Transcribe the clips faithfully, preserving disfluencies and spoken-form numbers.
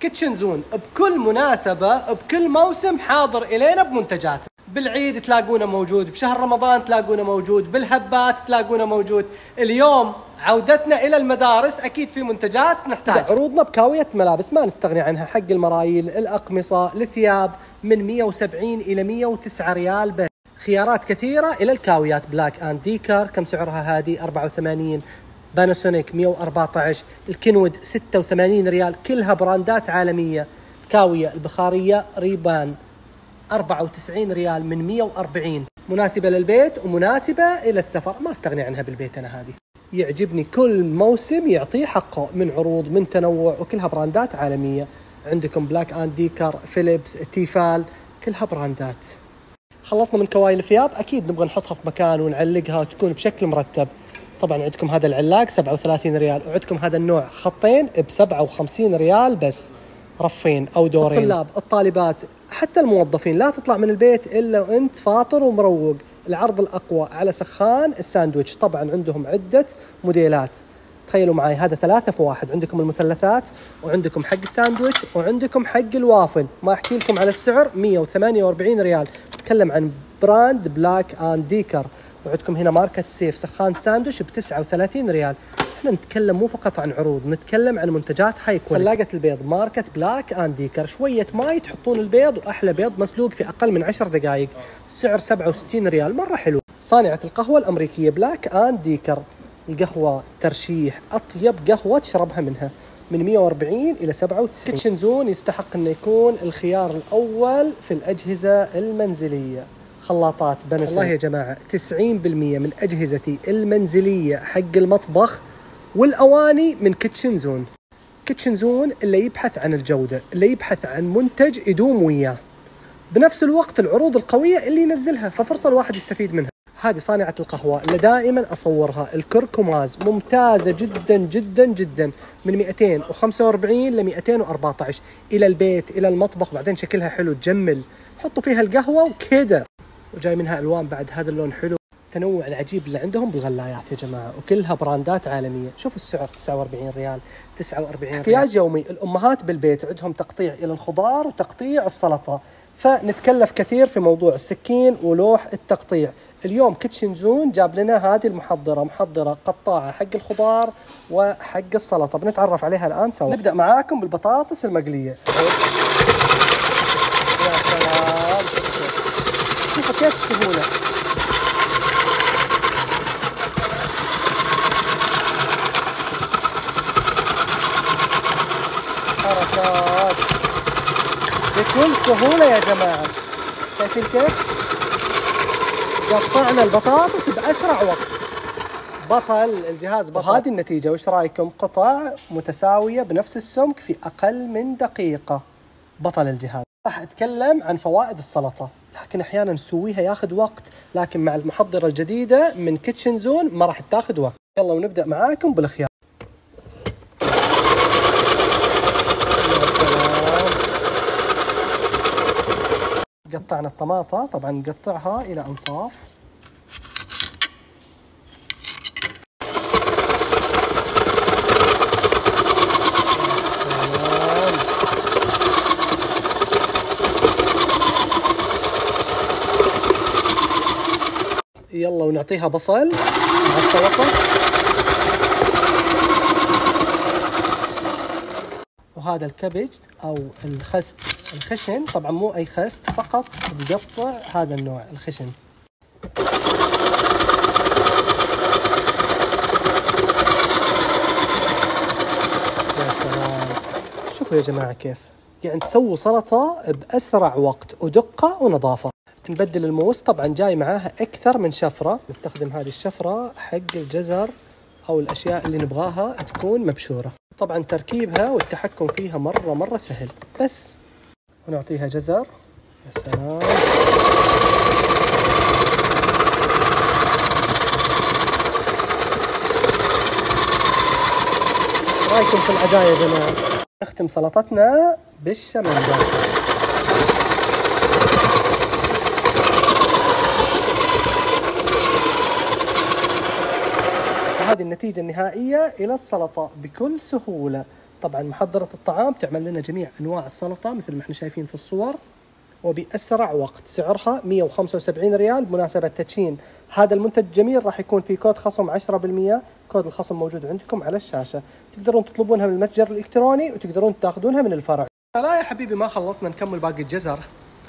كيتشن زون بكل مناسبة بكل موسم حاضر إلينا بمنتجات. بالعيد تلاقونه موجود، بشهر رمضان تلاقونه موجود، بالهبات تلاقونه موجود. اليوم عودتنا إلى المدارس أكيد في منتجات نحتاج. عروضنا بكاوية ملابس ما نستغني عنها، حق المرايل، الأقمصة، الثياب، من مئة وسبعين إلى مئة وتسعة ريال بس. خيارات كثيرة إلى الكاويات. بلاك أند ديكر كم سعرها هذه؟ أربعة وثمانين. باناسونيك مئة وأربعة عشر. الكنود ستة وثمانين ريال، كلها براندات عالمية. كاوية البخارية ريبان أربعة وتسعين ريال من مئة وأربعين. مناسبة للبيت ومناسبة إلى السفر، ما استغني عنها بالبيت أنا. هذه يعجبني كل موسم يعطيه حقه من عروض من تنوع، وكلها براندات عالمية. عندكم بلاك أند ديكر، فيليبس، تيفال، كلها براندات. خلصنا من كوايل الثياب، أكيد نبغى نحطها في مكان ونعلقها وتكون بشكل مرتب. طبعا عندكم هذا العلاق سبعة وثلاثين ريال، وعندكم هذا النوع خطين ب سبعة وخمسين ريال بس، رفين أو دورين. الطلاب، الطالبات، حتى الموظفين، لا تطلع من البيت إلا وأنت فاطر ومروق. العرض الأقوى على سخان الساندويتش، طبعا عندهم عدة موديلات. تخيلوا معي هذا ثلاثة في واحد، عندكم المثلثات وعندكم حق الساندويتش وعندكم حق الوافل. ما أحكي لكم على السعر، مئة وثمانية وأربعين ريال. نتكلم عن براند بلاك أند ديكر. وعندكم هنا ماركة سيف سخان ساندويتش ب تسعة وثلاثين ريال. احنا نتكلم مو فقط عن عروض، نتكلم عن منتجات هاي كواليتي. سلاقة البيض ماركة بلاك أند ديكر، شوية ماي تحطون البيض، وأحلى بيض مسلوق في أقل من عشر دقائق. السعر سبعة وستين ريال، مرة حلو. صانعة القهوة الأمريكية بلاك أند ديكر، القهوة ترشيح، أطيب قهوة تشربها منها، من مئة وأربعين إلى سبعة وتسعين. كيتشن زون يستحق أنه يكون الخيار الأول في الأجهزة المنزلية. خلاطات باناسونيك. والله يا جماعة تسعين بالمئة من أجهزتي المنزلية حق المطبخ والأواني من كيتشن زون. كيتشن زون اللي يبحث عن الجودة، اللي يبحث عن منتج يدوم وياه، بنفس الوقت العروض القوية اللي ينزلها، ففرصة الواحد يستفيد منها. هذه صانعة القهوة اللي دائما أصورها، الكركماز، ممتازة جدا جدا جدا، من مئتين وخمسة وأربعين ل مئتين وأربعة عشر. إلى البيت، إلى المطبخ، بعدين شكلها حلو تجمل، حطوا فيها القهوة وكذا. وجاي منها ألوان بعد، هذا اللون حلو. التنوع العجيب اللي عندهم بالغلايات يا جماعة، وكلها براندات عالمية. شوفوا السعر تسعة وأربعين ريال، تسعة وأربعين ريال. احتياج يومي. الأمهات بالبيت عندهم تقطيع إلى الخضار وتقطيع السلطة، فنتكلف كثير في موضوع السكين ولوح التقطيع. اليوم كيتشن زون جاب لنا هذه المحضرة، محضرة قطاعة حق الخضار وحق السلطة، بنتعرف عليها الآن سوا. نبدأ معاكم بالبطاطس المقلية. يا سلام، شوفوا كيف السهولة. حركات بكل سهولة يا جماعة، شايفين كيف؟ قطعنا البطاطس بأسرع وقت. بطل الجهاز بطل. وهذه النتيجة، وش رايكم؟ قطع متساوية بنفس السمك في أقل من دقيقة. بطل الجهاز. راح أتكلم عن فوائد السلطة، لكن أحيانا نسويها ياخذ وقت، لكن مع المحضرة الجديدة من كيتشن زون ما راح تاخذ وقت. يلا ونبدأ معاكم بالخيار. قطعنا الطماطة، طبعا نقطعها إلى أنصاف. يلا ونعطيها بصل مع السلطة. وهذا الكبج أو الخست الخشن، طبعا مو أي خست، فقط تقطع هذا النوع الخشن. يا سلام، شوفوا يا جماعة كيف يعني تسووا سلطة بأسرع وقت ودقة ونظافة. نبدل الموس، طبعا جاي معاها أكثر من شفرة، نستخدم هذه الشفرة حق الجزر أو الأشياء اللي نبغاها تكون مبشورة. طبعا تركيبها والتحكم فيها مرة مرة سهل، بس ونعطيها جزر. يا سلام، رايكم في الأداء يا جماعة؟ نختم سلطتنا بالشمندر. هذه النتيجة النهائية إلى السلطة بكل سهولة. طبعا محضرة الطعام تعمل لنا جميع أنواع السلطة مثل ما احنا شايفين في الصور وبأسرع وقت. سعرها مئة وخمسة وسبعين ريال. بمناسبة تدشين هذا المنتج الجميل راح يكون في كود خصم عشرة بالمئة. كود الخصم موجود عندكم على الشاشة. تقدرون تطلبونها من المتجر الإلكتروني وتقدرون تاخذونها من الفرع. لا يا حبيبي ما خلصنا، نكمل باقي الجزر.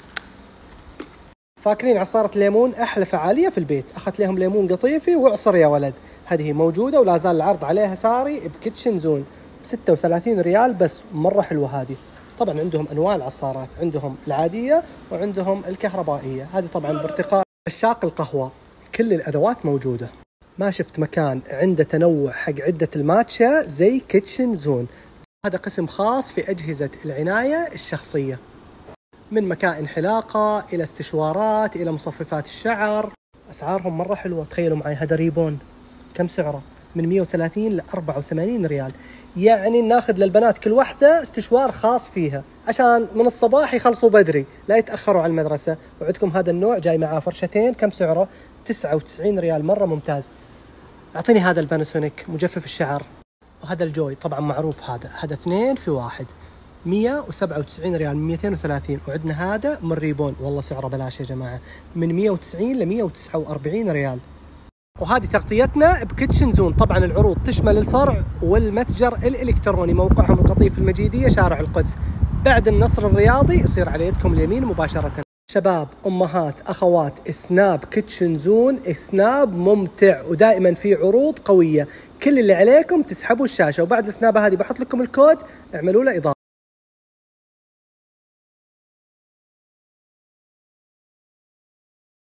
فاكرين عصارة ليمون؟ أحلى فعالية في البيت. أخذت لهم ليمون قطيفي وعصر يا ولد. هذه موجودة ولا زال العرض عليها ساري بكيتشن زون بستة وثلاثين ريال بس. مرة حلوة هذه. طبعا عندهم أنواع العصارات، عندهم العادية وعندهم الكهربائية. هذه طبعا برتقال عشاق القهوة. كل الأدوات موجودة. ما شفت مكان عنده تنوع حق عدة الماتشا زي كيتشن زون. هذا قسم خاص في أجهزة العناية الشخصية، من مكائن حلاقة إلى استشوارات إلى مصففات الشعر. أسعارهم مرة حلوة. تخيلوا معي هذا ريبون كم سعره؟ من مئة وثلاثين ل أربعة وثمانين ريال. يعني ناخذ للبنات كل واحدة استشوار خاص فيها عشان من الصباح يخلصوا بدري لا يتأخروا على المدرسة. وعندكم هذا النوع جاي معاه فرشتين. كم سعره؟ تسعة وتسعين ريال. مرة ممتاز. أعطيني هذا الباناسونيك مجفف الشعر. وهذا الجوي طبعا معروف. هذا هذا اثنين في واحد مئة وسبعة وتسعين ريال من مئتين وثلاثين. وعندنا هذا من ريبون والله سعره بلاش يا جماعة من مئة وتسعين ل مئة وتسعة وأربعين ريال. وهذه تغطيتنا بكيتشن زون. طبعا العروض تشمل الفرع والمتجر الإلكتروني. موقعهم القطيف المجيدية شارع القدس بعد النصر الرياضي. يصير على يدكم اليمين مباشرة. شباب أمهات أخوات، سناب كيتشن زون سناب ممتع ودائما في عروض قوية. كل اللي عليكم تسحبوا الشاشة وبعد السنابة هذه بحط لكم الكود اعملوا له إضافة.